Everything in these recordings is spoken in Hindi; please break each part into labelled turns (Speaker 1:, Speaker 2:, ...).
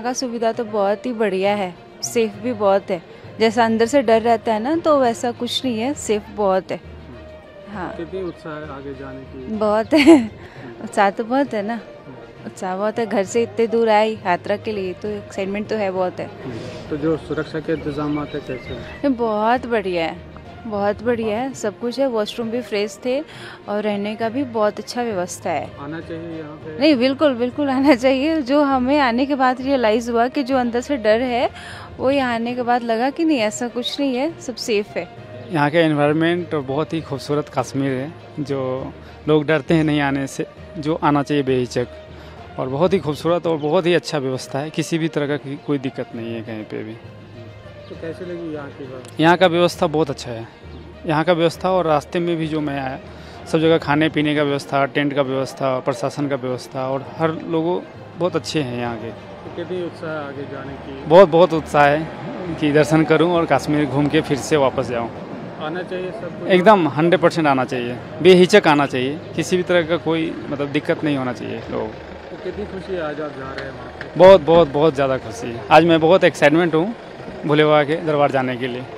Speaker 1: का सुविधा तो बहुत ही बढ़िया है, सेफ भी बहुत है। जैसा अंदर से डर रहता है ना, तो वैसा कुछ नहीं है, सेफ बहुत है। हाँ,
Speaker 2: कितनी उत्साह है आगे जाने की?
Speaker 1: बहुत है। उत्साह तो बहुत है ना, उत्साह बहुत है। घर से इतने दूर आई यात्रा के लिए, तो एक्साइटमेंट तो है, बहुत है।
Speaker 2: तो जो सुरक्षा के इंतजाम है कैसे हैं?
Speaker 1: बहुत बढ़िया है, बहुत बढ़िया है, सब कुछ है। वॉशरूम भी फ्रेश थे और रहने का भी बहुत अच्छा व्यवस्था है।
Speaker 2: आना चाहिए यहाँ पे?
Speaker 1: नहीं, बिल्कुल बिल्कुल आना चाहिए। जो हमें आने के बाद रियलाइज़ हुआ कि जो अंदर से डर है, वो यहाँ आने के बाद लगा कि नहीं, ऐसा कुछ नहीं है, सब सेफ है।
Speaker 3: यहाँ के एनवायरनमेंट बहुत ही खूबसूरत कश्मीर है, जो लोग डरते हैं नहीं आने से, जो आना चाहिए बेहिचक। और बहुत ही खूबसूरत और बहुत ही अच्छा व्यवस्था है, किसी भी तरह का कोई दिक्कत नहीं है कहीं पे भी।
Speaker 2: तो कैसे लगी यहाँ की बात?
Speaker 3: यहाँ का व्यवस्था बहुत अच्छा है, यहाँ का व्यवस्था। और रास्ते में भी जो मैं आया, सब जगह खाने पीने का व्यवस्था, टेंट का व्यवस्था, प्रशासन का व्यवस्था, और हर लोगों बहुत अच्छे हैं यहाँ के।
Speaker 2: तो कितनी उत्साह है आगे जाने की?
Speaker 3: बहुत बहुत उत्साह है कि दर्शन करूँ और कश्मीर घूम के फिर से वापस जाऊँ।
Speaker 2: आना चाहिए सबको?
Speaker 3: एकदम 100% आना चाहिए, बेहिचक आना चाहिए, किसी भी तरह का कोई मतलब दिक्कत नहीं होना चाहिए लोगों को।
Speaker 2: तो कितनी खुशी है आज आप जा रहे हैं वहाँ पे?
Speaker 3: बहुत बहुत बहुत ज़्यादा खुशी है। आज मैं बहुत एक्साइटमेंट हूँ भोले बाबा के दरबार जाने के लिए।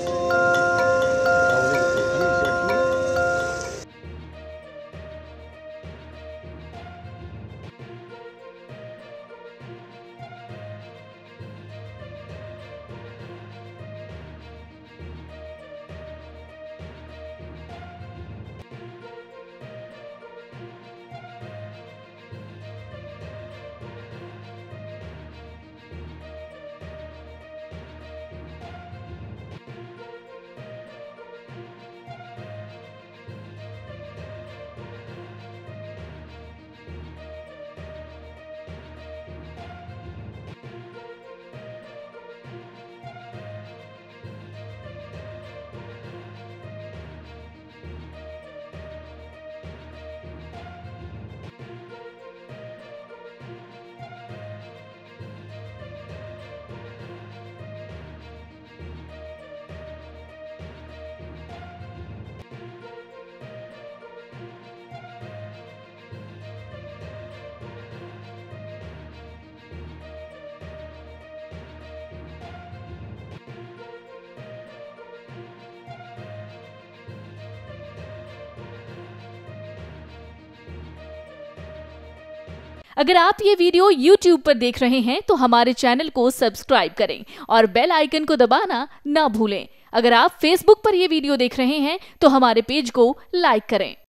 Speaker 4: अगर आप ये वीडियो YouTube पर देख रहे हैं तो हमारे चैनल को सब्सक्राइब करें और बेल आइकन को दबाना ना भूलें। अगर आप Facebook पर ये वीडियो देख रहे हैं तो हमारे पेज को लाइक करें।